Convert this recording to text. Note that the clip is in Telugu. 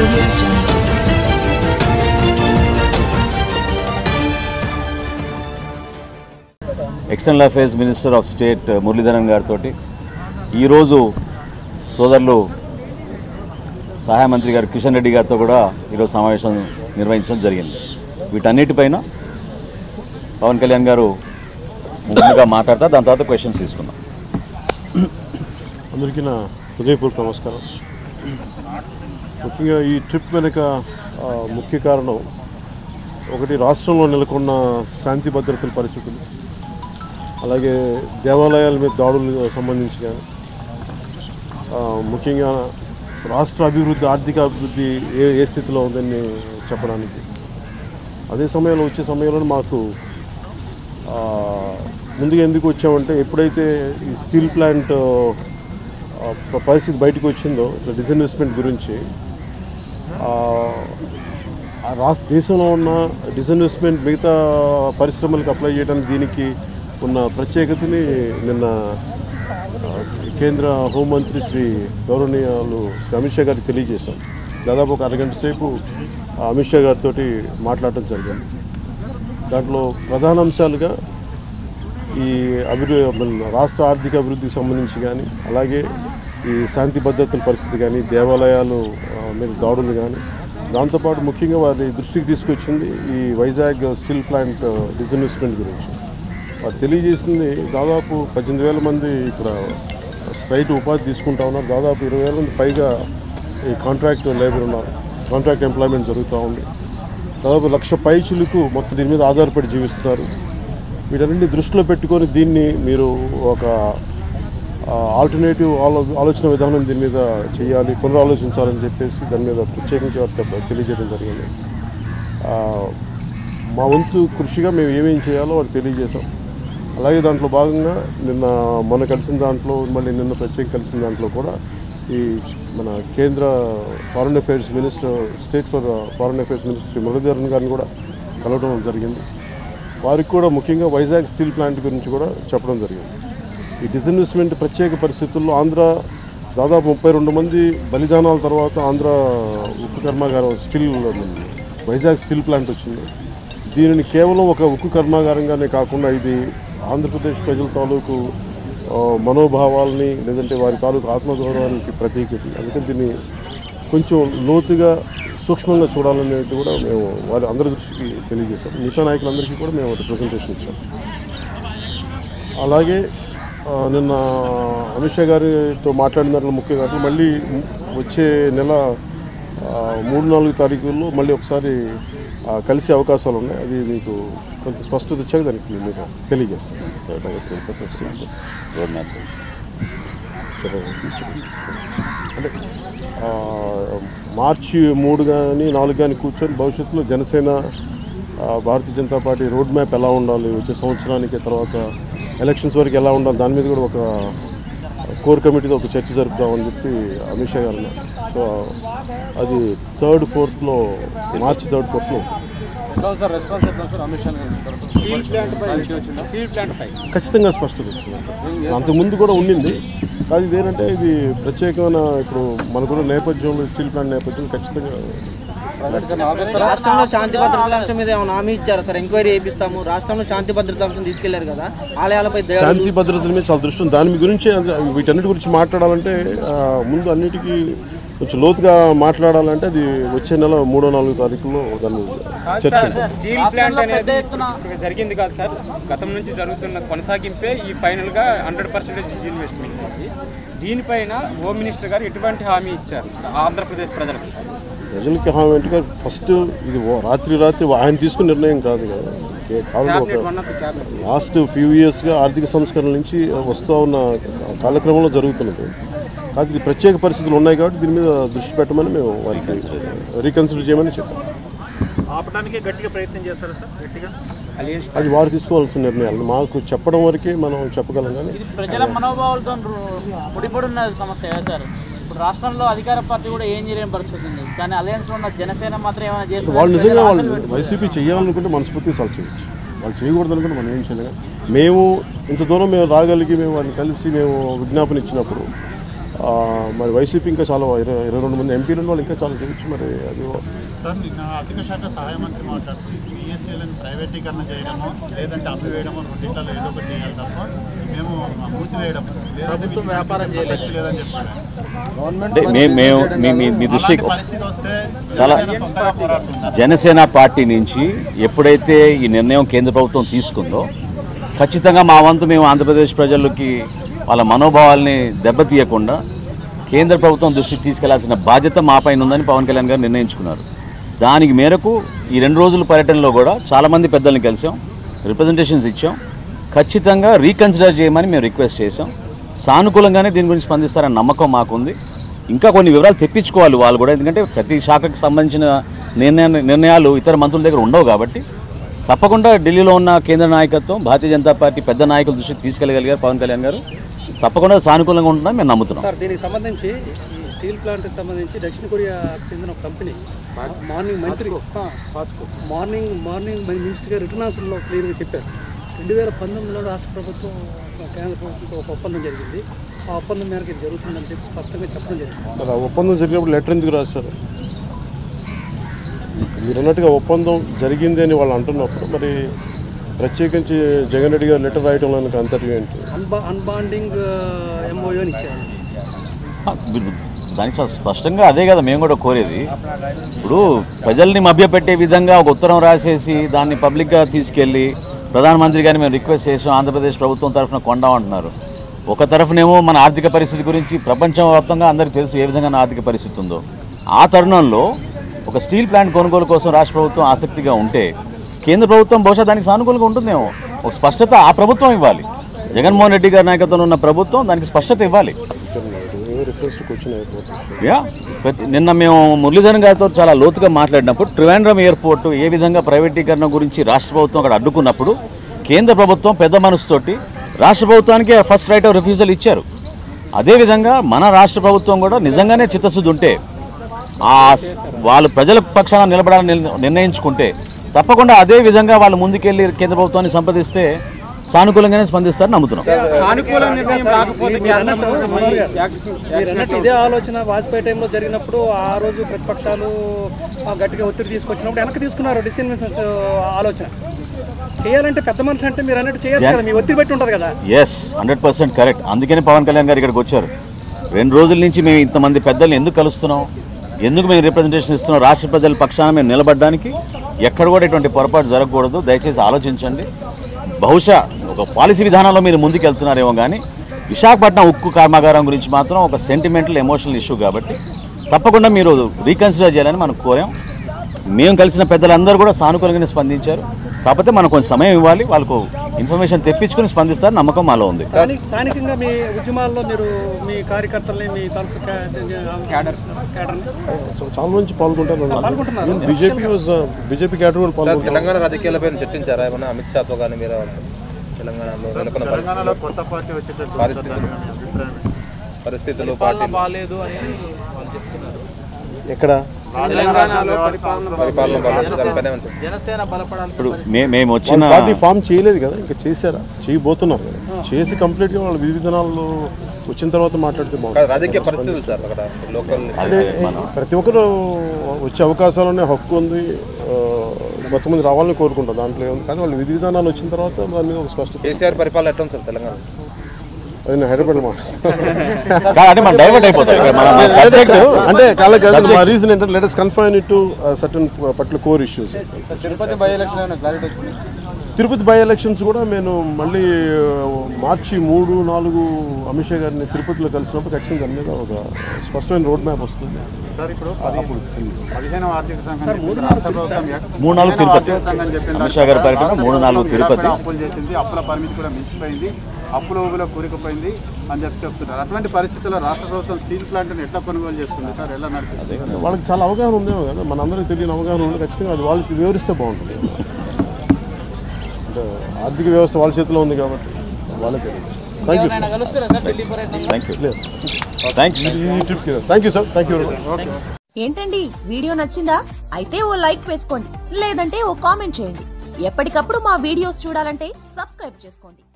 audio jungle. External affairs minister of state Muraleedharan గారితో ఈరోజు సోదరులు సహాయ మంత్రి గారు కిషన్ రెడ్డి గారితో కూడా ఈరోజు సమావేశం నిర్వహించడం జరిగింది. వీటన్నిటిపైన పవన్ కళ్యాణ్ గారు ముందుగా మాట్లాడతారు, దాని తర్వాత క్వశ్చన్స్ తీసుకుందాం. అందరికీ నా హృదయపూర్వక నమస్కారం. ముఖ్యంగా ఈ ట్రిప్ వెనుక ముఖ్య కారణం ఒకటి రాష్ట్రంలో నెలకొన్న శాంతి భద్రతల పరిస్థితులు, అలాగే దేవాలయాల మీద దాడులకు సంబంధించి కానీ ముఖ్యంగా రాష్ట్ర అభివృద్ధి, ఆర్థిక అభివృద్ధి ఏ స్థితిలో ఉందని చెప్పడానికి. అదే సమయంలో వచ్చే సమయంలో మాకు ముందుగా ఎందుకు వచ్చామంటే ఎప్పుడైతే ఈ స్టీల్ ప్లాంట్ పరిస్థితి బయటకు వచ్చిందో డిస్ఇన్వెస్ట్మెంట్ గురించి దేశంలో ఉన్న డిస్ఇన్వెస్ట్మెంట్ మిగతా పరిశ్రమలకు అప్లై చేయడానికి దీనికి ఉన్న ప్రత్యేకతని నిన్న కేంద్ర హోంమంత్రి శ్రీ గౌరవనీయులు శ్రీ అమిత్ షా గారికి తెలియజేశాం. దాదాపు ఒక అరగంట సేపు అమిత్ షా గారితో మాట్లాడటం జరిగింది. దాంట్లో ప్రధాన అంశాలుగా ఈ రాష్ట్ర ఆర్థిక అభివృద్ధికి సంబంధించి కానీ, అలాగే ఈ శాంతి భద్రతల పరిస్థితి కానీ, దేవాలయాలు మీద దాడులు కానీ, దాంతోపాటు ముఖ్యంగా వారి దృష్టికి తీసుకొచ్చింది ఈ వైజాగ్ స్టీల్ ప్లాంట్ డిస్ఇన్వెస్ట్మెంట్ గురించి. వారు తెలియజేసింది దాదాపు 18,000 మంది ఇక్కడ స్ట్రైట్ ఉపాధి తీసుకుంటా ఉన్నారు. దాదాపు 20,000 మంది పైగా ఈ కాంట్రాక్ట్ లేబర్ ఉన్నారు, కాంట్రాక్ట్ ఎంప్లాయ్మెంట్ జరుగుతూ ఉంది. దాదాపు 1,00,000 పైచులకు మొత్తం దీని మీద ఆధారపడి జీవిస్తున్నారు. వీటన్నింటినీ దృష్టిలో పెట్టుకొని దీన్ని మీరు ఒక ఆల్టర్నేటివ్ ఆలోచన విధానం దీని మీద చేయాలి, పునరాలోచించాలని చెప్పేసి దాని మీద ప్రత్యేకించి వారు తెలియజేయడం జరిగింది. మా వంతు కృషిగా మేము ఏమేం చేయాలో వారు తెలియజేశాం. అలాగే దాంట్లో భాగంగా మొన్న కలిసిన దాంట్లో, మళ్ళీ నిన్న ప్రత్యేక కలిసిన దాంట్లో కూడా ఈ మన కేంద్ర foreign affairs minister, state for foreign affairs minister Muraleedharan గారిని కూడా కలవడం జరిగింది. వారికి కూడా ముఖ్యంగా వైజాగ్ స్టీల్ ప్లాంట్ గురించి కూడా చెప్పడం జరిగింది. ఈ డిస్ఇన్వెస్ట్మెంట్ ప్రత్యేక పరిస్థితుల్లో ఆంధ్ర దాదాపు 32 మంది బలిదానాల తర్వాత ఆంధ్ర ఉక్కు కర్మాగారం వైజాగ్ స్టీల్ ప్లాంట్ వచ్చింది. దీనిని కేవలం ఒక ఉక్కు కర్మాగారంగానే కాకుండా ఇది ఆంధ్రప్రదేశ్ ప్రజల తాలూకు మనోభావాలని, లేదంటే వారి తాలూకు ఆత్మగౌరవానికి ప్రతీకటి. అందుకని దీన్ని కొంచెం లోతుగా సూక్ష్మంగా చూడాలనేది కూడా మేము వారి అందరి దృష్టికి తెలియజేశాం. మిగతా నాయకులందరికీ కూడా మేము రిప్రజెంటేషన్ ఇచ్చాం. అలాగే నిన్న అమిత్ షా గారితో మాట్లాడిన దాంట్లో ముఖ్యంగా మళ్ళీ వచ్చే నెల 3-4 తారీఖుల్లో మళ్ళీ ఒకసారి కలిసే అవకాశాలు ఉన్నాయి. అది మీకు కొంత స్పష్టత వచ్చాక దానికి మీకు తెలియజేస్తాను. అంటే మార్చి 3 కానీ 4 కానీ కూర్చొని భవిష్యత్తులో Janasena, Bharatiya Janata Party road map ఎలా ఉండాలి, వచ్చే సంవత్సరానికి, తర్వాత ఎలక్షన్స్ వరకు ఎలా ఉండాలి, దాని మీద కూడా ఒక కోర్ కమిటీతో ఒక చర్చ జరుపుదామని చెప్పి అమిత్ షా గారు. సో అది 3rd, 4th మార్చి 3rd, 4th ఖచ్చితంగా స్పష్టత వచ్చింది. అంతకుముందు కూడా ఉండింది, కానీ ఇదేంటంటే ఇది ప్రత్యేకమైన ఇప్పుడు మనకున్న నేపథ్యంలో, స్టీల్ ప్లాంట్ నేపథ్యం ఖచ్చితంగా. రాష్ట్రంలో శాంతి భద్రతల అంశం మీద ఏమైనా హామీ ఇచ్చారా సార్? ఎంక్వైరీ చేపిస్తాము, రాష్ట్రంలో శాంతి భద్రత అంశం తీసుకెళ్లారు కదా, ఆలయాలపై శాంతి భద్రతల మీద చాలా దృష్టి. దాని గురించి, వీటన్నిటి గురించి మాట్లాడాలంటే ముందు అన్నిటికీ కొంచెం లోతుగా మాట్లాడాలంటే అది వచ్చే నెల 3-4 తారీఖుల్లో దాన్ని చర్చ. స్టీల్ ప్లాంట్ అనేది జరిగింది కాదు సార్, గతం నుంచి జరుగుతున్న కొనసాగింపే ఈ ఫైనల్గా 100% ఇన్వెస్ట్మెంట్. దీనిపైన హోమ్ మినిస్టర్ గారు ఎటువంటి హామీ ఇచ్చారు ఆంధ్రప్రదేశ్ ప్రజలకి? ప్రజలకి హామీ అంటే ఫస్ట్ ఇది రాత్రి ఆయన తీసుకున్న నిర్ణయం కాదు కదా. లాస్ట్ ఫ్యూ ఇయర్స్గా ఆర్థిక సంస్కరణల నుంచి వస్తూ ఉన్న కాలక్రమంలో జరుగుతున్నది. అది ప్రత్యేక పరిస్థితులు ఉన్నాయి కాబట్టి దీని మీద దృష్టి పెట్టమని మేము వారికి రీకన్సిడర్ చేయమని చెప్పాం. ఆపడానికి గట్టిగా ప్రయత్నం చేస్తారా సార్? గట్టిగా అది వారు తీసుకోవాల్సిన నిర్ణయాలు. మాకు చెప్పడం వరకే మనం చెప్పగలం, కానీ ప్రజల మనోభావాలతో ముడిపడున్న సమస్య సార్. ఇప్పుడు రాష్ట్రంలో అధికార పార్టీ కూడా ఏం చేయలేని పరిస్థితి ఉంది, కానీ అలయన్స్ ఉన్న జనసేన మాత్రం ఏమైనా చేస్తారు? వాళ్ళు నిజంగా వాళ్ళు వైసీపీ చేయాలనుకుంటే మనస్ఫూర్తిగా చాలా చేయొచ్చు, వాళ్ళు చేయకూడదు అనుకుంటే మనం ఏం చేయలేము. మేము ఇంత దూరం రాగలిగి మేము వాళ్ళని కలిసి మేము విజ్ఞాపన ఇచ్చినప్పుడు మరి వైసీపీ ఇంకా చాలా 22 మంది ఎంపీలు ఉన్న వాళ్ళు ఇంకా చాలా చేయొచ్చు. మరి అది సార్ నిన్న ఆర్థిక శాఖ సహాయ మంత్రి మాట్లాడుతూ పిఎస్సీలను ప్రైవేటీకరణ చేయడమో లేదంటే అమ్మివేయడమో రెండింటిలో ఏదో ఒకటి చేయాలి తప్ప మేము మూసివేయడం లేదంటే వ్యాపారం చేయలేదు లేదని చెప్పారు. మీ దృష్టికి పరిస్థితి వస్తే చాలా జనసేన పార్టీ నుంచి ఎప్పుడైతే ఈ నిర్ణయం కేంద్ర ప్రభుత్వం తీసుకుందో ఖచ్చితంగా మా వంతు మేము ఆంధ్రప్రదేశ్ ప్రజలకి వాళ్ళ మనోభావాల్ని దెబ్బతీయకుండా కేంద్ర ప్రభుత్వం దృష్టికి తీసుకెళ్లాల్సిన బాధ్యత మా పైన ఉందని పవన్ కళ్యాణ్ గారు నిర్ణయించుకున్నారు. దానికి మేరకు ఈ 2 రోజుల పర్యటనలో కూడా చాలామంది పెద్దల్ని కలిసాం, రిప్రజెంటేషన్స్ ఇచ్చాం. ఖచ్చితంగా రీకన్సిడర్ చేయమని మేము రిక్వెస్ట్ చేసాం. సానుకూలంగానే దీని గురించి స్పందిస్తారన్న నమ్మకం మాకుంది. ఇంకా కొన్ని వివరాలు తెప్పించుకోవాలి వాళ్ళు కూడా, ఎందుకంటే ప్రతి శాఖకు సంబంధించిన నిర్ణయాలు ఇతర మంత్రుల దగ్గర ఉండవు కాబట్టి తప్పకుండా ఢిల్లీలో ఉన్న కేంద్ర నాయకత్వం భారతీయ జనతా పార్టీ పెద్ద నాయకుల దృష్టికి తీసుకెళ్లగలిగారు పవన్ కళ్యాణ్ గారు. తప్పకుండా సానుకూలంగా ఉంటుందని మేము నమ్ముతున్నాం. సార్, దీనికి సంబంధించి ఈ స్టీల్ ప్లాంట్కి సంబంధించి దక్షిణ కొరియాకు చెందిన ఒక కంపెనీ మార్నింగ్ మినిస్టర్ గారు రిటర్న్ ఆన్సర్లో క్లియర్గా చెప్పారు. 2019లో రాష్ట్ర ప్రభుత్వం కేంద్ర ప్రభుత్వంతో ఒక ఒప్పందం జరిగింది. ఆ ఒప్పందం మేరకు ఇది జరుగుతుందని చెప్పి స్పష్టంగా చెప్పడం జరిగింది. మరి ఆ ఒప్పందం జరిగినప్పుడు లెటర్ ఎందుకు రాశారు? మీరు అన్నట్టుగా ఒప్పందం జరిగింది అని వాళ్ళు అంటున్నప్పుడు మరి ప్రత్యేకించి జగన్ రెడ్డి గారు లెటర్ రాయడంలో అంతర్యం ఏంటి? అన్బాండింగ్ ఎంఓయూ అని ఇచ్చారు. దానికి స్పష్టంగా అదే కదా మేము కూడా కోరేది. ఇప్పుడు ప్రజల్ని మభ్యపెట్టే విధంగా ఒక ఉత్తరం రాసేసి దాన్ని పబ్లిక్గా తీసుకెళ్ళి ప్రధానమంత్రి గారిని మేము రిక్వెస్ట్ చేసాం, ఆంధ్రప్రదేశ్ ప్రభుత్వం తరఫున కొండామంటున్నారు. ఒక తరఫునేమో మన ఆర్థిక పరిస్థితి గురించి ప్రపంచవ్యాప్తంగా అందరికీ తెలుసు ఏ విధంగా ఆర్థిక పరిస్థితి ఉందో. ఆ తరుణంలో ఒక స్టీల్ ప్లాంట్ కొనుగోలు కోసం రాష్ట్ర ప్రభుత్వం ఆసక్తిగా ఉంటే కేంద్ర ప్రభుత్వం బహుశా దానికి సానుకూలంగా ఉంటుందేమో. ఒక స్పష్టత ఆ ప్రభుత్వం ఇవ్వాలి. జగన్మోహన్ రెడ్డి గారి నాయకత్వంలో ఉన్న ప్రభుత్వం దానికి స్పష్టత ఇవ్వాలి. నిన్న మేము మురళీధరన్ గారితో చాలా లోతుగా మాట్లాడినప్పుడు ట్రివాండ్రం ఎయిర్పోర్టు ఏ విధంగా ప్రైవేటీకరణ గురించి రాష్ట్ర ప్రభుత్వం అక్కడ అడ్డుకున్నప్పుడు కేంద్ర ప్రభుత్వం పెద్ద మనసుతోటి రాష్ట్ర ప్రభుత్వానికి ఫస్ట్ రైట్ ఆఫ్ రిఫ్యూజల్ ఇచ్చారు. అదేవిధంగా మన రాష్ట్ర ప్రభుత్వం కూడా నిజంగానే చిత్తశుద్ధి ఉంటే వాళ్ళు ప్రజల పక్షాన నిలబడాలని నిర్ణయించుకుంటే తప్పకుండా అదే విధంగా వాళ్ళు ముందుకెళ్ళి కేంద్ర ప్రభుత్వాన్ని సంప్రదిస్తే సానుకూలంగానే స్పందిస్తారని నమ్ముతున్నాం. ఇదే ఆలోచన వాజ్పేయి టైంలో జరిగినప్పుడు ఆ రోజు ప్రతిపక్షాలు గట్టిగా ఒత్తిడి తీసుకొచ్చినప్పుడు వెనక్కి తీసుకున్నారు డిసిషన్ ఆలోచన. చేయాలంటే పెద్ద మనిషి అంటే మీరు అన్నట్టు చేయాలి కదా, మీ ఒత్తిడి పెట్టి ఉంటుంది కదా. 100% కరెక్ట్. అందుకని పవన్ కళ్యాణ్ గారు ఇక్కడికి వచ్చారు. 2 రోజుల నుంచి మేము ఇంతమంది పెద్దల్ని ఎందుకు కలుస్తున్నాం, ఎందుకు మేము రిప్రజెంటేషన్ ఇస్తున్నాం, రాష్ట్ర ప్రజల పక్షాన మేము నిలబడడానికి. ఎక్కడ కూడా ఇటువంటి పొరపాటు జరగకూడదు. దయచేసి ఆలోచించండి. బహుశా ఒక పాలసీ విధానంలో మీరు ముందుకు వెళ్తున్నారేమో కానీ విశాఖపట్నం ఉక్కు కర్మాగారం గురించి మాత్రం ఒక సెంటిమెంటల్ ఎమోషనల్ ఇష్యూ కాబట్టి తప్పకుండా మీరు రీకన్సిడర్ చేయాలని మనం కోరాం. మేము కలిసిన పెద్దలందరూ కూడా సానుకూలంగానే స్పందించారు. కాకపోతే మనం కొంచెం సమయం ఇవ్వాలి, వాళ్ళకు ఇన్ఫర్మేషన్ తెప్పించుకుని స్పందిస్తారు నమ్మకం మాలో ఉంది. స్థానికంగా మీ ఉద్యమాల్లో మీరు మీ కార్యకర్తల్ని మీ చాలా మంచి పాల్గొంటారు. బీజేపీ క్యాడర్ కూడా పాల్గొంటారు. తెలంగాణ రాజకీయాలపై చర్చించారా ఏమన్నా అమిత్ షాతో కానీ మీరు? తెలంగాణలో కొత్త పార్టీ వచ్చేటట్టు పరిస్థితులు పార్టీ బాగాలేదు అని వాళ్ళు చెప్తున్నారు. ఎక్కడ జనసేన బలపడాలి. ఇప్పుడు మేము వచ్చిన పార్టీ ఫామ్ చేయలేదు కదా, ఇంకా చేశారా? చేయబోతున్నారు కదా. చేసి కంప్లీట్గా వాళ్ళ విధి విధానాలు వచ్చిన తర్వాత మాట్లాడితే బాగుంటుంది. రాజకీయ పరిస్థితులు సార్ అక్కడ లోకల్ అంటే ప్రతి ఒక్కరు వచ్చే అవకాశాలనే హక్కు ఉంది. కొంతమంది రావాలని కోరుకుంటారు, దాంట్లో ఏముంది. కానీ వాళ్ళు విధి విధానాలు వచ్చిన తర్వాత దాని మీద ఒక స్పష్టత. కేసీఆర్ పరిపాలన ఎట్లా ఉంది సార్ తెలంగాణ? అది నేను హైదరాబాద్ అంటే మనం డైవర్ట్ అయిపోతాం. అంటే కాదు, మా రీజన్ ఏంటంటే let us confine it to certain particular core issues. Tirupati by election ఏమైనా క్లారిటీ వచ్చింది? తిరుపతి బై ఎలక్షన్స్ కూడా నేను మళ్ళీ మార్చి 3, 4 అమిత్ షా గారిని తిరుపతిలో కలిసినప్పుడు ఖచ్చితంగా దాని మీద ఒక స్పష్టమైన రోడ్ మ్యాప్ వస్తుంది. సార్ ఇప్పుడు 15వ ఆర్థిక సంఘం 3-4 తిరుపతి అమిత్ షా గారి పర్యటన 3-4 తిరుపతి. అప్పులు చేసింది, అప్పుల పరిమితి కూడా మించిపోయింది, అప్పుల ఊబిలో కూరుకుపోయింది అని చెప్తున్నారు. అటువంటి పరిస్థితుల్లో రాష్ట్ర ప్రభుత్వం స్టీల్ ప్లాంట్ని ఎట్లా కొనుగోలు చేస్తుంది సార్? ఎలా నడుస్తుంది? వాళ్ళకి చాలా అవగాహన ఉందేమో కదా, మనందరికీ తెలియని అవగాహన ఉంది. ఖచ్చితంగా అది వాళ్ళకి వివరిస్తే బాగుంటుంది. అంటే ఆర్థిక వ్యవస్థ వాళ్ళ చేతిలో ఉంది కాబట్టి వాళ్ళకే. Thank you sir. ఏంటండి వీడియో నచ్చిందా? అయితే ఓ లైక్ వేసుకోండి, లేదంటే ఓ కామెంట్ చేయండి. ఎప్పటికప్పుడు మా వీడియోస్ చూడాలంటే సబ్స్క్రైబ్ చేసుకోండి.